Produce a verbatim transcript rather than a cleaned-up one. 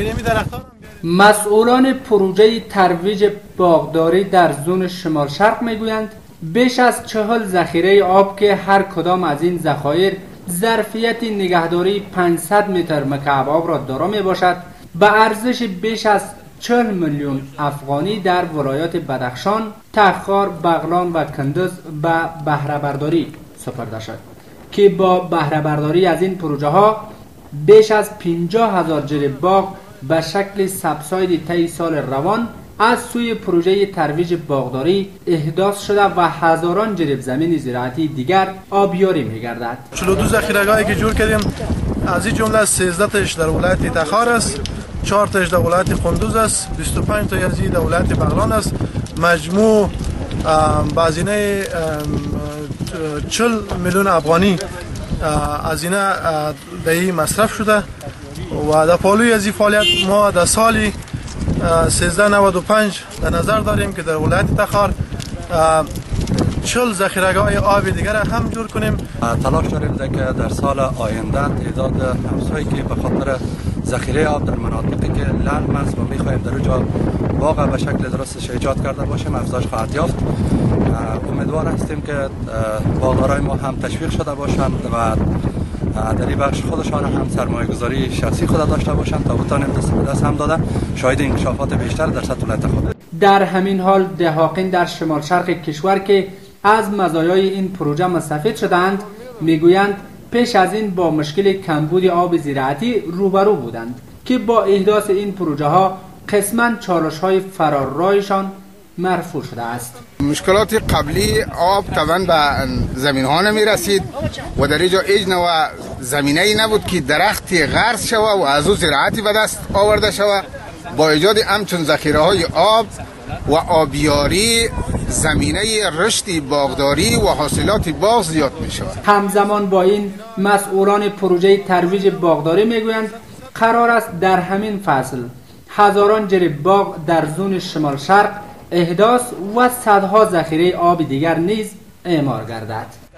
مسئولان پروژه ترویج باغداری در زون شمال شرق میگویند بیش از چهل ذخیره آب که هر کدام از این ذخایر ظرفیت نگهداری پانصد متر مکعب آب را دارا می باشد، به ارزش بیش از چهل میلیون افغانی در ولایات بدخشان، تخار، بغلان و کندز به بهره برداری سپرده شد که با بهره برداری از این پروژه ها بیش از پنجاه هزار جریب باغ به شکل سبساید طی سال روان از سوی پروژه ترویج باغداری احداث شده و هزاران جریب زمین زراعتی دیگر آبیاری می‌گردد. چهل و دو ذخیره‌گاهی که جور کردیم، از این جمله سیزده تاش در ولایت تخار است، چهار تاش در ولایت کندوز است، بیست و پنج تا از این در ولایت بغلان است. مجموع بازینه چهل میلیون افغانی از اینا در این مصرف شده و در پالوی از این فعالیت ما در سالی سیزده نود و پنج در نظر داریم که در ولایت تخار چهل ذخیره‌گاه آب دیگر هم جور کنیم. تلاش داریم که در سال آینده تعداد همسایی که به خاطر ذخیره آب در مناطقی که لرم است و می‌خواهیم در اونجا باغ به شکل درستش ایجاد کرده باشیم افزایش خواهد یافت. امیدوار هستیم که باغدارای ما هم تشویق شده باشند و در این بخش خودشان هم سرمایه گذاری شخصی خود داشته باشند تا بتانیم دست به دست هم داده شاید انکشافات بیشتر در سطح ولایت خود. در همین حال دهاقین در شمال شرق کشور که از مزایای این پروژه مستفید شدند میگویند پیش از این با مشکل کمبود آب زراعتی روبرو بودند که با احداث این پروژه ها قسماً چالش های فرارایشان مرفوع شده است. مشکلات قبلی آب طبعا به زمین ها نمی رسید و در اینجا هیچ نوع زمینه ای نبود که درختی غرس شوه و از او زراعتی به دست آورده شوه. با ایجاد همچون ذخیره های آب و آبیاری زمینه رشد باغداری و حاصلات باغ زیاد می شود. همزمان با این مسئولان پروژه ترویج باغداری میگویند قرار است در همین فصل هزاران جریب باغ در زون شمال شرق احداث و صدها ذخیره آب دیگر نیز اعمار گردد.